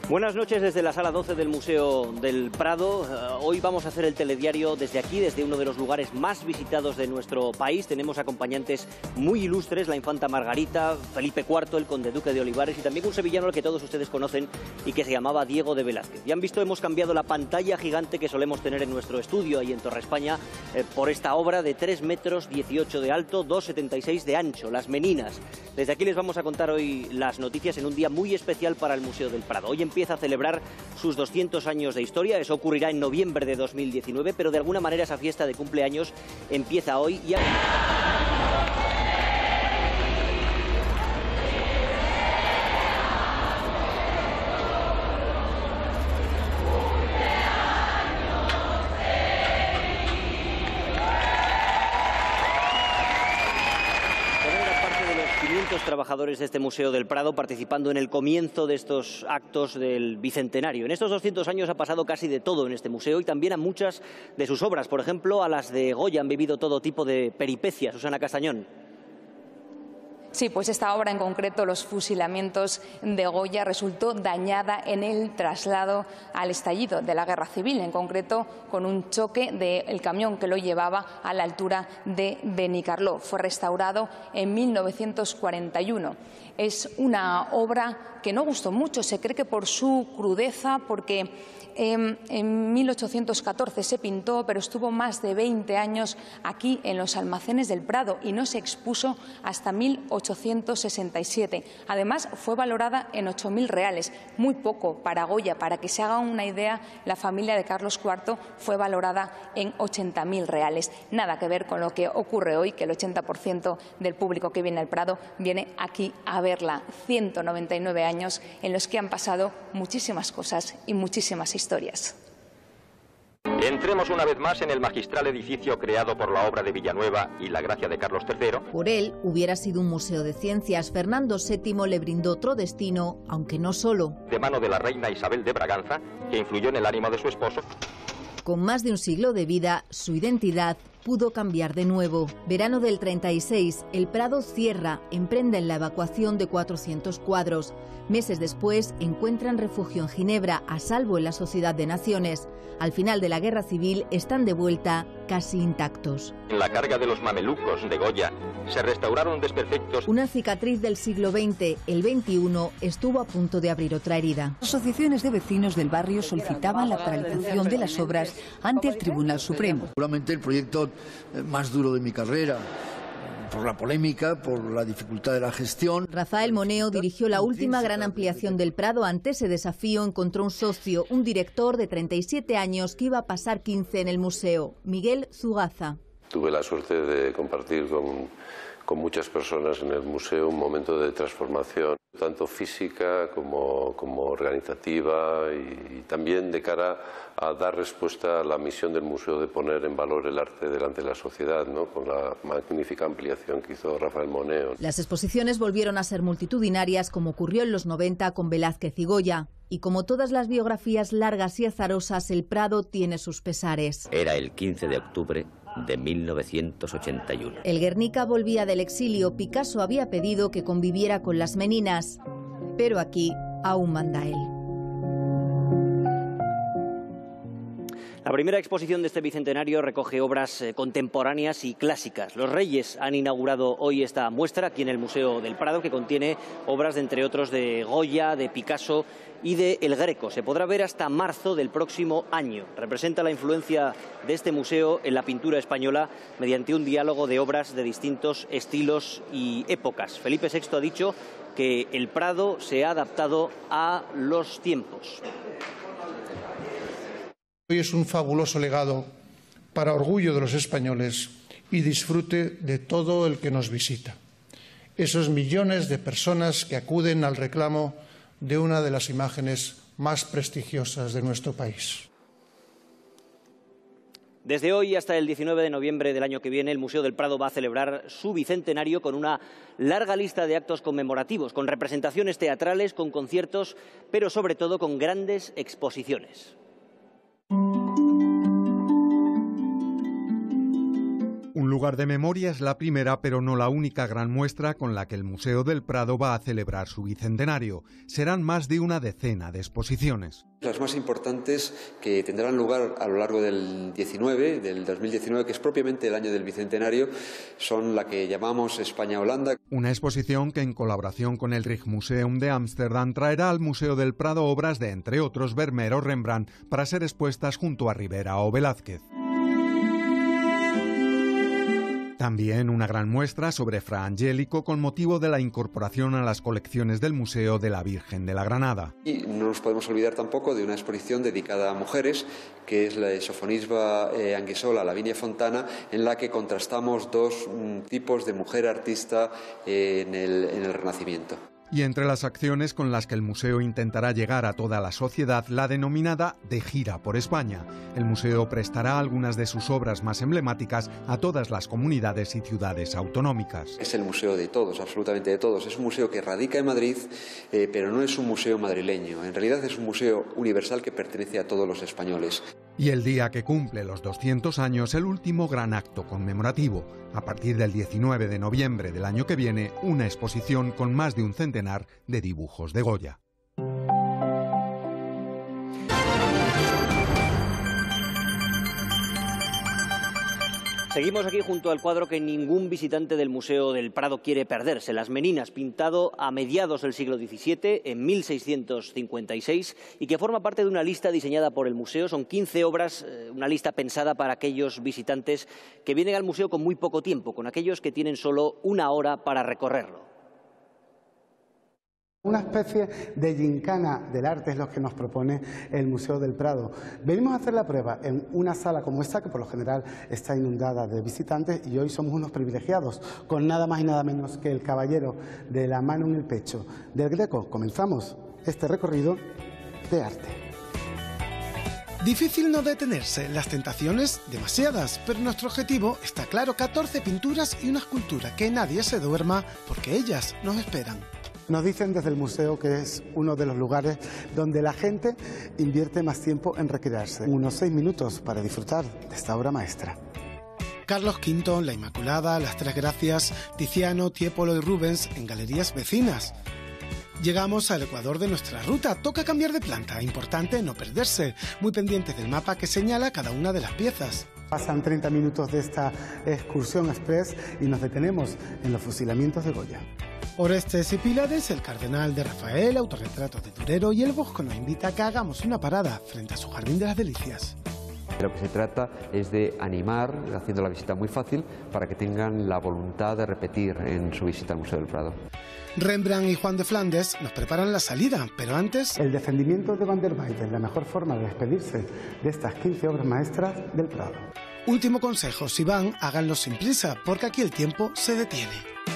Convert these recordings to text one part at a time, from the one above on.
Buenas noches desde la sala 12 del Museo del Prado. Hoy vamos a hacer el telediario desde aquí, desde uno de los lugares más visitados de nuestro país. Tenemos acompañantes muy ilustres, la infanta Margarita, Felipe IV, el conde duque de Olivares y también un sevillano al que todos ustedes conocen y que se llamaba Diego de Velázquez. Ya han visto, hemos cambiado la pantalla gigante que solemos tener en nuestro estudio ahí en Torre España por esta obra de 3,18 metros de alto, 2,76 de ancho, Las Meninas. Desde aquí les vamos a contar hoy las noticias en un día muy especial para el Museo del Prado. Hoy empieza a celebrar sus 200 años de historia, eso ocurrirá en noviembre de 2019, pero de alguna manera esa fiesta de cumpleaños empieza hoy y trabajadores de este Museo del Prado participando en el comienzo de estos actos del Bicentenario. En estos 200 años ha pasado casi de todo en este museo y también a muchas de sus obras. Por ejemplo, a las de Goya han vivido todo tipo de peripecias. Susana Castañón. Sí, pues esta obra en concreto, Los fusilamientos de Goya, resultó dañada en el traslado al estallido de la Guerra Civil, en concreto con un choque del camión que lo llevaba a la altura de Benicarló. Fue restaurado en 1941. Es una obra que no gustó mucho, se cree que por su crudeza, porque en 1814 se pintó, pero estuvo más de 20 años aquí en los almacenes del Prado y no se expuso hasta 1867. Además, fue valorada en 8.000 reales, muy poco para Goya. Para que se haga una idea, la familia de Carlos IV fue valorada en 80.000 reales. Nada que ver con lo que ocurre hoy, que el 80% del público que viene al Prado viene aquí a verla. 199 años en los que han pasado muchísimas cosas y muchísimas historias. Entremos una vez más en el magistral edificio creado por la obra de Villanueva y la gracia de Carlos III. Por él hubiera sido un museo de ciencias. Fernando VII le brindó otro destino, aunque no solo. De mano de la reina Isabel de Braganza, que influyó en el ánimo de su esposo. Con más de un siglo de vida, su identidad pudo cambiar de nuevo. Verano del 36, el Prado cierra, emprenden la evacuación de 400 cuadros. Meses después, encuentran refugio en Ginebra, a salvo en la Sociedad de Naciones. Al final de la Guerra Civil están de vuelta casi intactos. En la carga de los mamelucos de Goya se restauraron desperfectos. Una cicatriz del siglo XX, el XXI, estuvo a punto de abrir otra herida. Asociaciones de vecinos del barrio solicitaban la paralización de las obras ante el Tribunal Supremo. Seguramente el proyecto más duro de mi carrera, por la polémica, por la dificultad de la gestión. Rafael Moneo dirigió la última gran ampliación del Prado. Ante ese desafío encontró un socio, un director de 37 años que iba a pasar 15 en el museo, Miguel Zugaza. Tuve la suerte de compartir con muchas personas en el museo un momento de transformación, tanto física como organizativa y también de cara a dar respuesta a la misión del museo de poner en valor el arte delante de la sociedad, ¿no? Con la magnífica ampliación que hizo Rafael Moneo. Las exposiciones volvieron a ser multitudinarias, como ocurrió en los 90 con Velázquez y Goya. Y como todas las biografías largas y azarosas, el Prado tiene sus pesares. Era el 15 de octubre de 1981. El Guernica volvía del exilio. Picasso había pedido que conviviera con Las Meninas, pero aquí aún manda él. La primera exposición de este bicentenario recoge obras contemporáneas y clásicas. Los Reyes han inaugurado hoy esta muestra aquí en el Museo del Prado, que contiene obras de, entre otros, de Goya, de Picasso y de El Greco. Se podrá ver hasta marzo del próximo año. Representa la influencia de este museo en la pintura española mediante un diálogo de obras de distintos estilos y épocas. Felipe VI ha dicho que el Prado se ha adaptado a los tiempos. Hoy es un fabuloso legado para orgullo de los españoles y disfrute de todo el que nos visita. Esos millones de personas que acuden al reclamo de una de las imágenes más prestigiosas de nuestro país. Desde hoy hasta el 19 de noviembre del año que viene, el Museo del Prado va a celebrar su bicentenario con una larga lista de actos conmemorativos, con representaciones teatrales, con conciertos, pero sobre todo con grandes exposiciones. Un lugar de memoria es la primera, pero no la única gran muestra con la que el Museo del Prado va a celebrar su bicentenario. Serán más de una decena de exposiciones. Las más importantes que tendrán lugar a lo largo del 2019, que es propiamente el año del bicentenario, son la que llamamos España-Holanda. Una exposición que en colaboración con el Rijksmuseum de Ámsterdam traerá al Museo del Prado obras de, entre otros, Vermeer o Rembrandt para ser expuestas junto a Rivera o Velázquez. También una gran muestra sobre Fra Angelico con motivo de la incorporación a las colecciones del Museo de la Virgen de la Granada. Y no nos podemos olvidar tampoco de una exposición dedicada a mujeres, que es la de Sofonisba Anguissola, Lavinia Fontana, en la que contrastamos dos tipos de mujer artista en el Renacimiento. Y entre las acciones con las que el museo intentará llegar a toda la sociedad, la denominada de gira por España. El museo prestará algunas de sus obras más emblemáticas a todas las comunidades y ciudades autonómicas. Es el museo de todos, absolutamente de todos. Es un museo que radica en Madrid, pero no es un museo madrileño. En realidad es un museo universal que pertenece a todos los españoles. Y el día que cumple los 200 años, el último gran acto conmemorativo. A partir del 19 de noviembre del año que viene, una exposición con más de un centenar de dibujos de Goya. Seguimos aquí junto al cuadro que ningún visitante del Museo del Prado quiere perderse, Las Meninas, pintado a mediados del siglo XVII, en 1656, y que forma parte de una lista diseñada por el museo. Son 15 obras, una lista pensada para aquellos visitantes que vienen al museo con muy poco tiempo, con aquellos que tienen solo una hora para recorrerlo. Una especie de gincana del arte es lo que nos propone el Museo del Prado. Venimos a hacer la prueba en una sala como esta, que por lo general está inundada de visitantes, y hoy somos unos privilegiados, con nada más y nada menos que el caballero de la mano en el pecho del Greco. Comenzamos este recorrido de arte. Difícil no detenerse, las tentaciones demasiadas, pero nuestro objetivo está claro: 14 pinturas y una escultura, que nadie se duerma porque ellas nos esperan. Nos dicen desde el museo que es uno de los lugares donde la gente invierte más tiempo en recrearse. Unos 6 minutos para disfrutar de esta obra maestra. Carlos V, La Inmaculada, Las Tres Gracias, Tiziano, Tiepolo y Rubens en galerías vecinas. Llegamos al ecuador de nuestra ruta, toca cambiar de planta, importante no perderse, muy pendientes del mapa que señala cada una de las piezas. Pasan 30 minutos de esta excursión express y nos detenemos en los fusilamientos de Goya. Orestes y Pílades, El Cardenal de Rafael, Autorretratos de Durero, y el Bosco nos invita a que hagamos una parada frente a su Jardín de las Delicias. De lo que se trata es de animar, haciendo la visita muy fácil, para que tengan la voluntad de repetir en su visita al Museo del Prado. Rembrandt y Juan de Flandes nos preparan la salida, pero antes... El descendimiento de Van der Weyden, la mejor forma de despedirse de estas 15 obras maestras del Prado. Último consejo: si van, háganlo sin prisa, porque aquí el tiempo se detiene.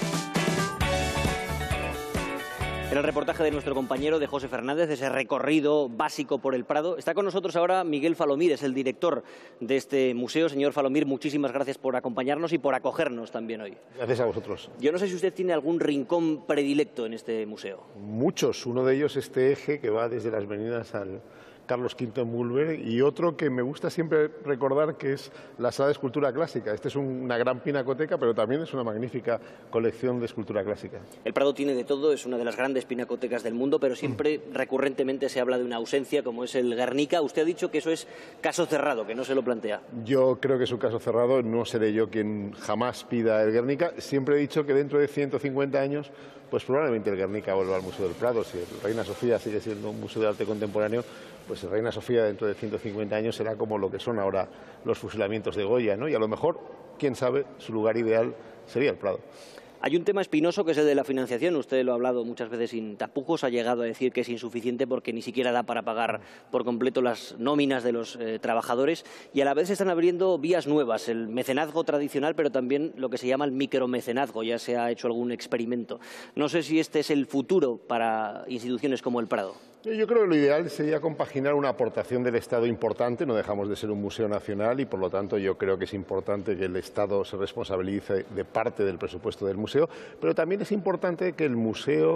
En el reportaje de nuestro compañero de José Fernández, ese recorrido básico por el Prado, está con nosotros ahora Miguel Falomir, es el director de este museo. Señor Falomir, muchísimas gracias por acompañarnos y por acogernos también hoy. Gracias a vosotros. Yo no sé si usted tiene algún rincón predilecto en este museo. Muchos. Uno de ellos este eje que va desde Las Meninas al Carlos V en Bulwer, y otro que me gusta siempre recordar, que es la sala de escultura clásica. Este es una gran pinacoteca, pero también es una magnífica colección de escultura clásica. El Prado tiene de todo, es una de las grandes pinacotecas del mundo, pero siempre recurrentemente se habla de una ausencia, como es el Guernica. Usted ha dicho que eso es caso cerrado, que no se lo plantea. Yo creo que es un caso cerrado, no seré yo quien jamás pida el Guernica. Siempre he dicho que dentro de 150 años, pues probablemente el Guernica vuelva al Museo del Prado. Si el Reina Sofía sigue siendo un museo de arte contemporáneo, pues el Reina Sofía dentro de 150 años será como lo que son ahora los fusilamientos de Goya, ¿no? Y a lo mejor, quién sabe, su lugar ideal sería el Prado. Hay un tema espinoso que es el de la financiación. Usted lo ha hablado muchas veces sin tapujos, ha llegado a decir que es insuficiente porque ni siquiera da para pagar por completo las nóminas de los trabajadores, y a la vez se están abriendo vías nuevas, el mecenazgo tradicional, pero también lo que se llama el micromecenazgo. Ya se ha hecho algún experimento. No sé si este es el futuro para instituciones como el Prado. Yo creo que lo ideal sería compaginar una aportación del Estado importante. No dejamos de ser un museo nacional y, por lo tanto, yo creo que es importante que el Estado se responsabilice de parte del presupuesto del museo, pero también es importante que el museo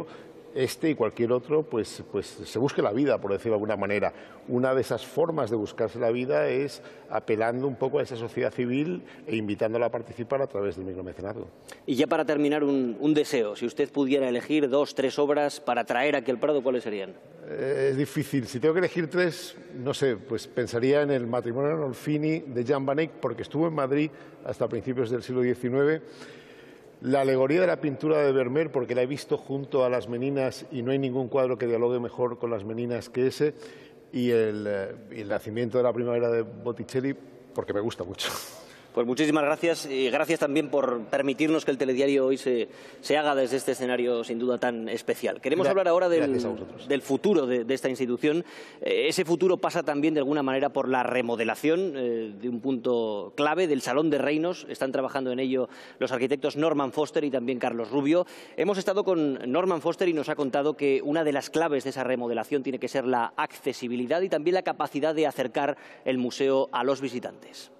este y cualquier otro pues se busque la vida, por decirlo de alguna manera. Una de esas formas de buscarse la vida es apelando un poco a esa sociedad civil e invitándola a participar a través del micromecenazgo. Y ya para terminar, un deseo. Si usted pudiera elegir 2, 3 obras para traer aquí al Prado, ¿cuáles serían? Es difícil. Si tengo que elegir 3, no sé, pues pensaría en el matrimonio Arnolfini de Jan van Eyck, porque estuvo en Madrid hasta principios del siglo XIX. La alegoría de la pintura de Vermeer, porque la he visto junto a las Meninas y no hay ningún cuadro que dialogue mejor con las Meninas que ese, y el nacimiento de la primavera de Botticelli, porque me gusta mucho. Pues muchísimas gracias y gracias también por permitirnos que el telediario hoy se haga desde este escenario sin duda tan especial. Queremos hablar ahora del futuro de esta institución. Ese futuro pasa también de alguna manera por la remodelación de un punto clave del Salón de Reinos. Están trabajando en ello los arquitectos Norman Foster y también Carlos Rubio. Hemos estado con Norman Foster y nos ha contado que una de las claves de esa remodelación tiene que ser la accesibilidad y también la capacidad de acercar el museo a los visitantes.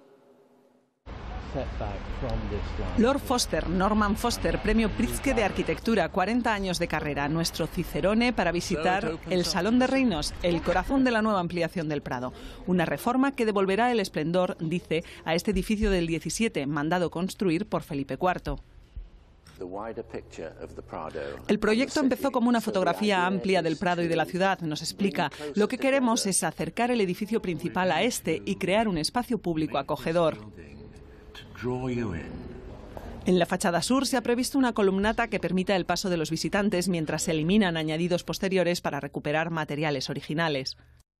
Lord Foster, Norman Foster, Premio Pritzker de Arquitectura, 40 años de carrera, nuestro cicerone para visitar el Salón de Reinos, el corazón de la nueva ampliación del Prado. Una reforma que devolverá el esplendor, dice, a este edificio del 17, mandado construir por Felipe IV. El proyecto empezó como una fotografía amplia del Prado y de la ciudad, nos explica. Lo que queremos es acercar el edificio principal a este y crear un espacio público acogedor. En la fachada sur se ha previsto una columnata que permita el paso de los visitantes mientras se eliminan añadidos posteriores para recuperar materiales originales.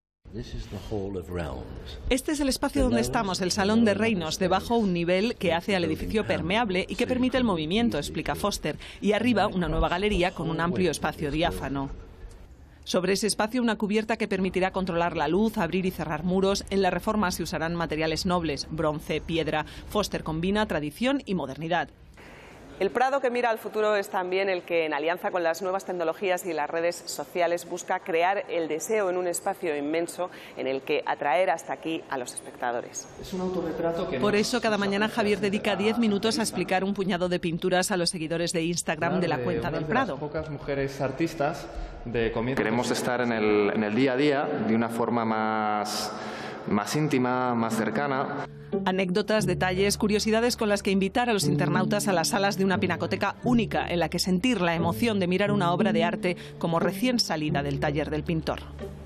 Este es el espacio donde estamos, el Salón de Reinos, debajo un nivel que hace al edificio permeable y que permite el movimiento, explica Foster, y arriba una nueva galería con un amplio espacio diáfano. Sobre ese espacio una cubierta que permitirá controlar la luz, abrir y cerrar muros. En la reforma se usarán materiales nobles, bronce, piedra. Foster combina tradición y modernidad. El Prado que mira al futuro es también el que, en alianza con las nuevas tecnologías y las redes sociales, busca crear el deseo en un espacio inmenso en el que atraer hasta aquí a los espectadores. Es un autorretrato que... Por eso cada mañana Javier dedica 10 minutos a explicar un puñado de pinturas a los seguidores de Instagram de la cuenta del Prado. Pocas mujeres artistas de comienzo. Queremos estar en el día a día de una forma más íntima, más cercana. Anécdotas, detalles, curiosidades con las que invitar a los internautas a las salas de una pinacoteca única en la que sentir la emoción de mirar una obra de arte como recién salida del taller del pintor.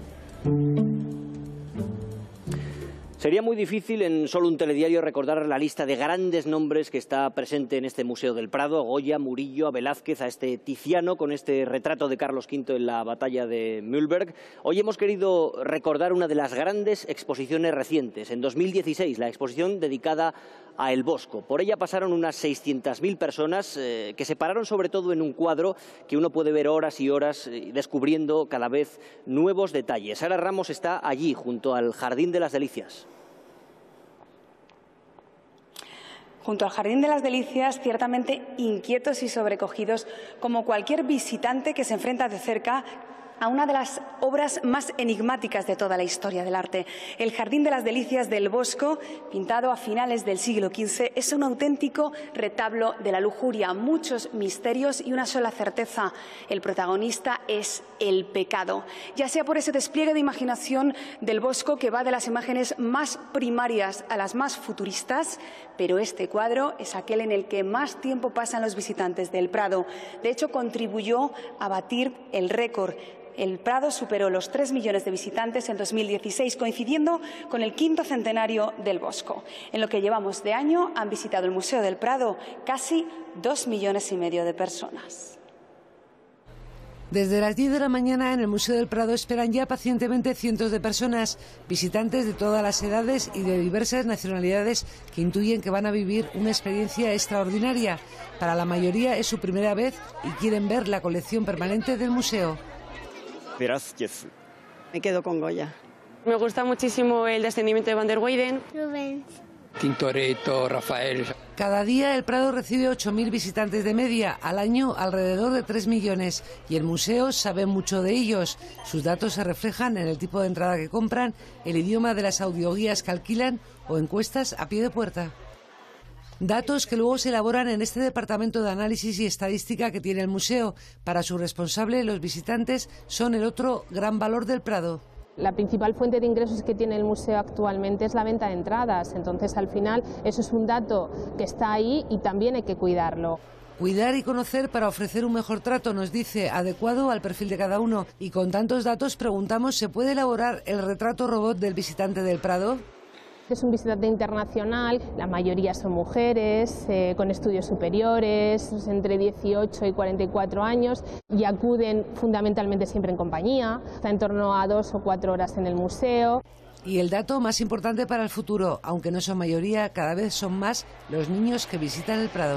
Sería muy difícil en solo un telediario recordar la lista de grandes nombres que está presente en este Museo del Prado, a Goya, Murillo, a Velázquez, a este Tiziano con este retrato de Carlos V en la batalla de Mühlberg. Hoy hemos querido recordar una de las grandes exposiciones recientes, en 2016, la exposición dedicada a El Bosco. Por ella pasaron unas 600.000 personas que se pararon sobre todo en un cuadro que uno puede ver horas y horas descubriendo cada vez nuevos detalles. Sara Ramos está allí, junto al Jardín de las Delicias. Junto al Jardín de las Delicias, ciertamente inquietos y sobrecogidos, como cualquier visitante que se enfrenta de cerca a una de las obras más enigmáticas de toda la historia del arte. El Jardín de las Delicias del Bosco, pintado a finales del siglo XV, es un auténtico retablo de la lujuria, muchos misterios y una sola certeza: el protagonista es el pecado. Ya sea por ese despliegue de imaginación del Bosco que va de las imágenes más primarias a las más futuristas, pero este cuadro es aquel en el que más tiempo pasan los visitantes del Prado. De hecho, contribuyó a batir el récord. El Prado superó los 3 millones de visitantes en 2016, coincidiendo con el 5º centenario del Bosco. En lo que llevamos de año han visitado el Museo del Prado casi 2,5 millones de personas. Desde las 10 de la mañana en el Museo del Prado esperan ya pacientemente cientos de personas, visitantes de todas las edades y de diversas nacionalidades que intuyen que van a vivir una experiencia extraordinaria. Para la mayoría es su primera vez y quieren ver la colección permanente del museo. Gracias. Me quedo con Goya. Me gusta muchísimo el descendimiento de Van der Weyden. Rubens. Tintoretto, Rafael. Cada día el Prado recibe 8.000 visitantes de media, al año alrededor de 3 millones. Y el museo sabe mucho de ellos. Sus datos se reflejan en el tipo de entrada que compran, el idioma de las audioguías que alquilan o encuestas a pie de puerta. Datos que luego se elaboran en este departamento de análisis y estadística que tiene el museo. Para su responsable, los visitantes son el otro gran valor del Prado. La principal fuente de ingresos que tiene el museo actualmente es la venta de entradas, entonces al final eso es un dato que está ahí y también hay que cuidarlo. Cuidar y conocer para ofrecer un mejor trato, nos dice, adecuado al perfil de cada uno. Y con tantos datos preguntamos, ¿se puede elaborar el retrato robot del visitante del Prado? Es un visitante internacional, la mayoría son mujeres, con estudios superiores, entre 18 y 44 años, y acuden fundamentalmente siempre en compañía, está en torno a 2 o 4 horas en el museo. Y el dato más importante para el futuro, aunque no son mayoría, cada vez son más los niños que visitan el Prado.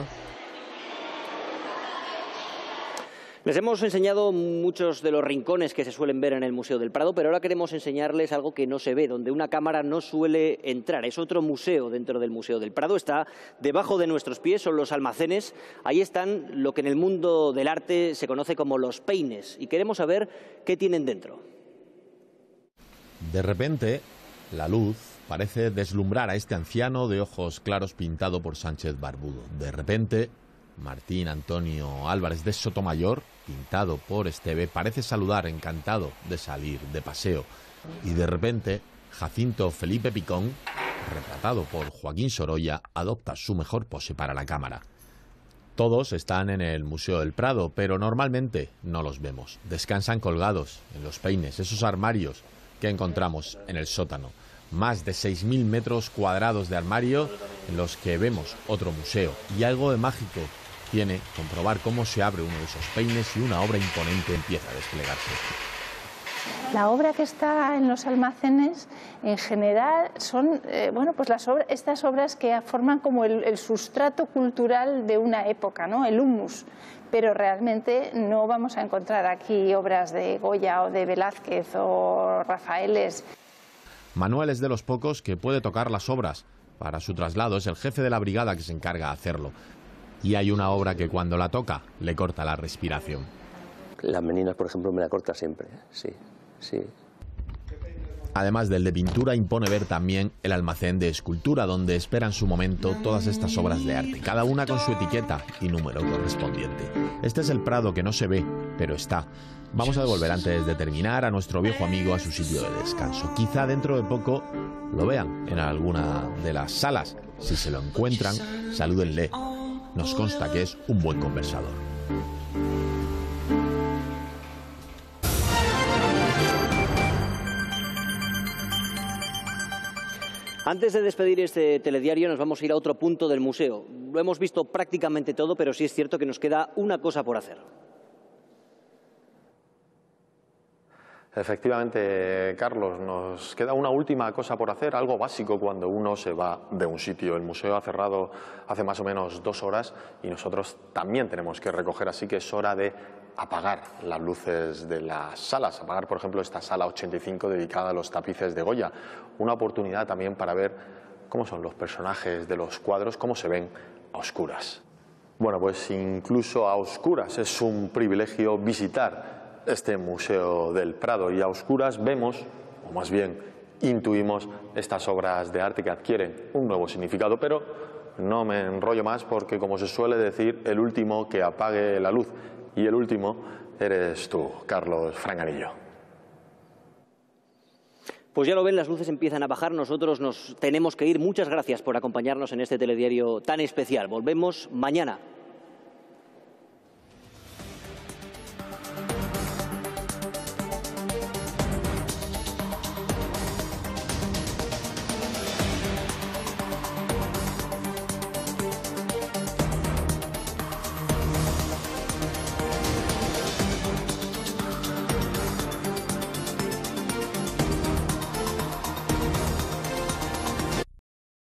Les hemos enseñado muchos de los rincones que se suelen ver en el Museo del Prado, pero ahora queremos enseñarles algo que no se ve, donde una cámara no suele entrar. Es otro museo dentro del Museo del Prado, está debajo de nuestros pies, son los almacenes. Ahí están lo que en el mundo del arte se conoce como los peines, y queremos saber qué tienen dentro. De repente, la luz parece deslumbrar a este anciano de ojos claros pintado por Sánchez Barbudo. De repente, Martín Antonio Álvarez de Sotomayor, pintado por Esteve, parece saludar encantado de salir de paseo. Y de repente, Jacinto Felipe Picón, retratado por Joaquín Sorolla, adopta su mejor pose para la cámara. Todos están en el Museo del Prado, pero normalmente no los vemos. Descansan colgados en los peines, esos armarios que encontramos en el sótano. Más de 6.000 metros cuadrados de armario en los que vemos otro museo. Y algo de mágico tiene comprobar cómo se abre uno de esos peines y una obra imponente empieza a desplegarse. La obra que está en los almacenes en general son estas obras que forman como el sustrato cultural de una época, ¿no? El humus. Pero realmente no vamos a encontrar aquí obras de Goya o de Velázquez o Rafaeles. Manuel es de los pocos que puede tocar las obras. Para su traslado es el jefe de la brigada que se encarga de hacerlo. Y hay una obra que cuando la toca le corta la respiración. Las meninas, por ejemplo, me la corta siempre, sí. Además del de pintura, impone ver también el almacén de escultura, donde esperan su momento todas estas obras de arte, cada una con su etiqueta y número correspondiente. Este es el Prado que no se ve, pero está. Vamos a devolver antes de terminar a nuestro viejo amigo a su sitio de descanso. Quizá dentro de poco lo vean en alguna de las salas. Si se lo encuentran, salúdenle. Nos consta que es un buen conversador. Antes de despedir este telediario nos vamos a ir a otro punto del museo. Lo hemos visto prácticamente todo, pero sí es cierto que nos queda una cosa por hacer. Efectivamente, Carlos, nos queda una última cosa por hacer, algo básico cuando uno se va de un sitio. El museo ha cerrado hace más o menos 2 horas y nosotros también tenemos que recoger, así que es hora de apagar las luces de las salas, apagar, por ejemplo, esta sala 85 dedicada a los tapices de Goya. Una oportunidad también para ver cómo son los personajes de los cuadros, cómo se ven a oscuras. Bueno, pues incluso a oscuras es un privilegio visitar este Museo del Prado, y a oscuras vemos, o más bien intuimos, estas obras de arte que adquieren un nuevo significado. Pero no me enrollo más porque, como se suele decir, el último que apague la luz, y el último eres tú, Carlos Franganillo. Pues ya lo ven, las luces empiezan a bajar, nosotros nos tenemos que ir. Muchas gracias por acompañarnos en este telediario tan especial. Volvemos mañana.